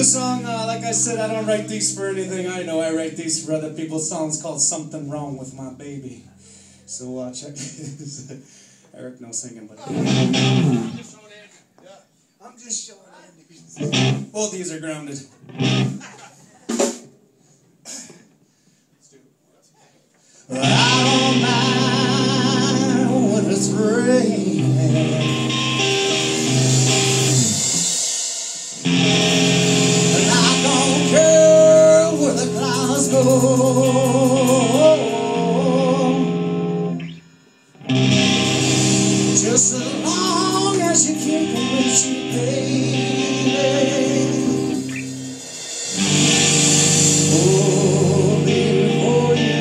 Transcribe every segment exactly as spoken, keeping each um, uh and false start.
song, uh, like I said, I don't write these for anything I know. I write these for other people's songs called Something Wrong With My Baby. So uh, check Eric, no singing, but I'm just showing it. Both these are grounded. I don't mind when it's raining, and I don't care where the clouds go, just as long as you keep it with you, baby. Oh, before you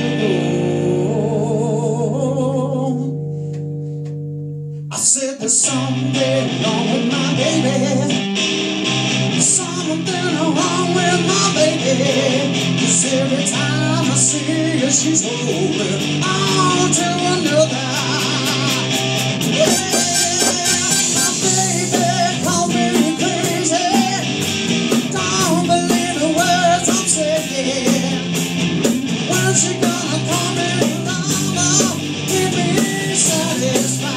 I said there's something wrong with my baby. Something wrong with my baby. 'Cause every time I see her, she's holding on to another. Yeah, my baby calls me crazy. Don't believe the words I'm saying. When's she gonna call me lover? Keep me satisfied.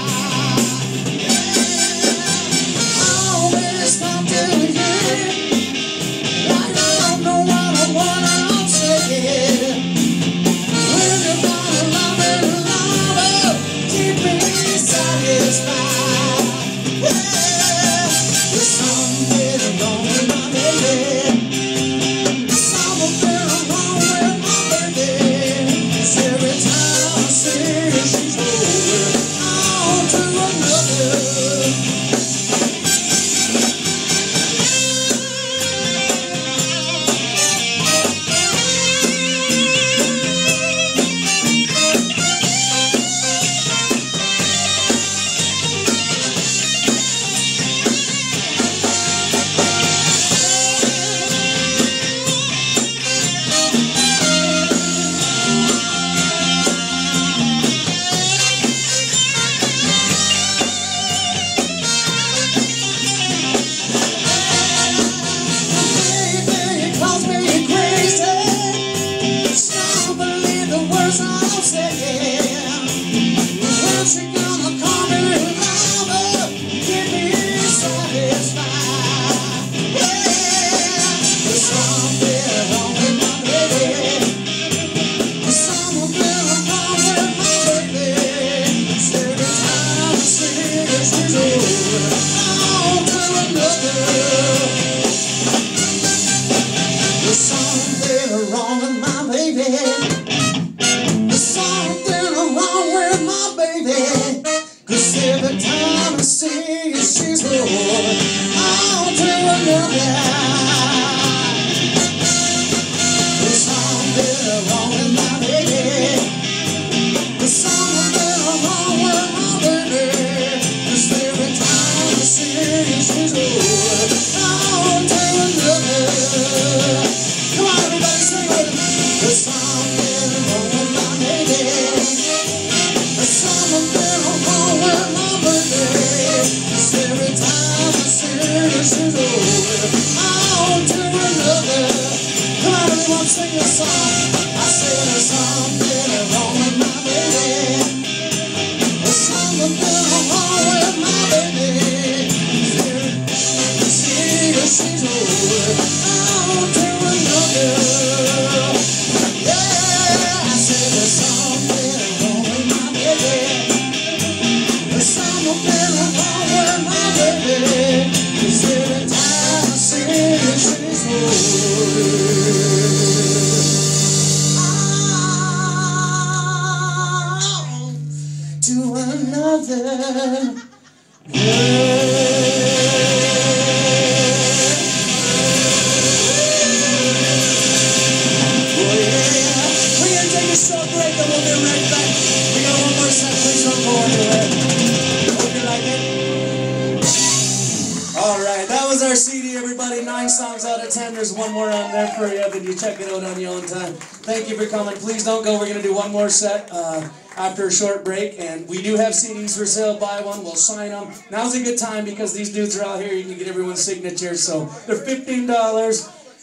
There's one more on there for you, then you check it out on your own time. Thank you for coming. Please don't go. We're going to do one more set uh, after a short break, and we do have C Ds for sale. Buy one, we'll sign them. Now's a good time because these dudes are out here. You can get everyone's signatures, so they're fifteen dollars.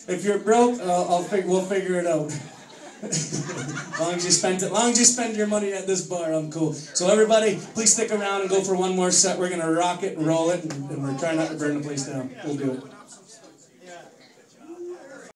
If you're broke, uh, I'll fig we'll figure it out. As long as you spend it, long as you spend your money at this bar, I'm cool. So everybody, please stick around and go for one more set. We're gonna rock it and roll it, and, and we're trying not to burn the place down. We'll do it.